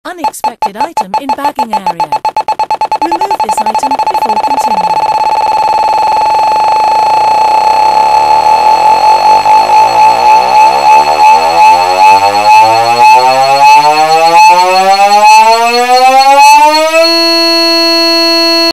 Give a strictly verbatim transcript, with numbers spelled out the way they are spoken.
Unexpected item in bagging area. Remove this item before continuing.